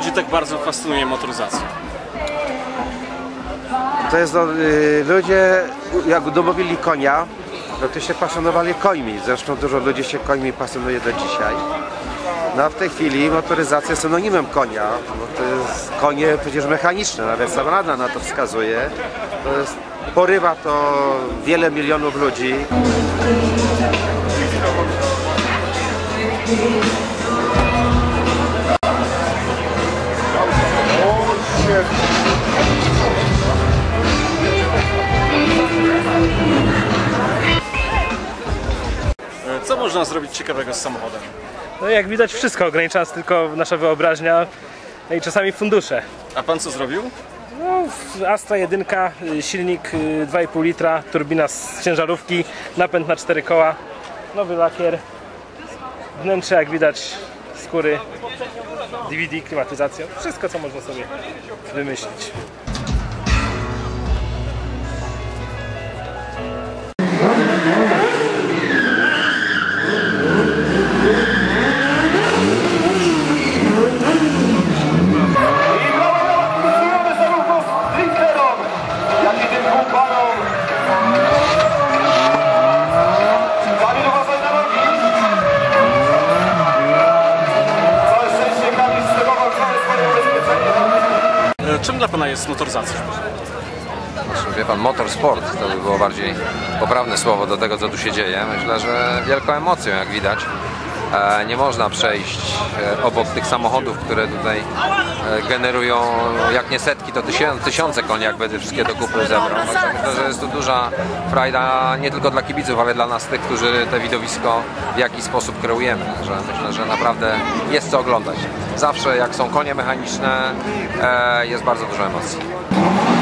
ludzi tak bardzo fascynuje motoryzacja? To jest, ludzie jak udobowili konia, no to się pasjonowali końmi. Zresztą dużo ludzi się końmi pasjonuje do dzisiaj. No a w tej chwili motoryzacja jest synonimem konia, bo to jest konie przecież mechaniczne, nawet sama nazwa na to wskazuje. To jest, porywa to wiele milionów ludzi. Co można zrobić ciekawego z samochodem? No jak widać wszystko, ogranicza nas tylko nasza wyobraźnia i czasami fundusze. A pan co zrobił? No, Astra 1, silnik 2,5 litra, turbina z ciężarówki, napęd na 4 koła, nowy lakier, wnętrze jak widać, skóry, DVD, klimatyzacja, wszystko co można sobie wymyślić. Czym dla pana jest motoryzacja? Wie pan, motorsport to by było bardziej poprawne słowo do tego, co tu się dzieje. Myślę, że wielką emocją, jak widać. Nie można przejść obok tych samochodów, które tutaj generują jak nie setki, to tysiące koni, jakby te wszystkie do kupy zebrał. Myślę, że jest to duża frajda nie tylko dla kibiców, ale dla nas tych, którzy te widowisko w jakiś sposób kreujemy. Że myślę, że naprawdę jest co oglądać. Zawsze jak są konie mechaniczne, jest bardzo dużo emocji.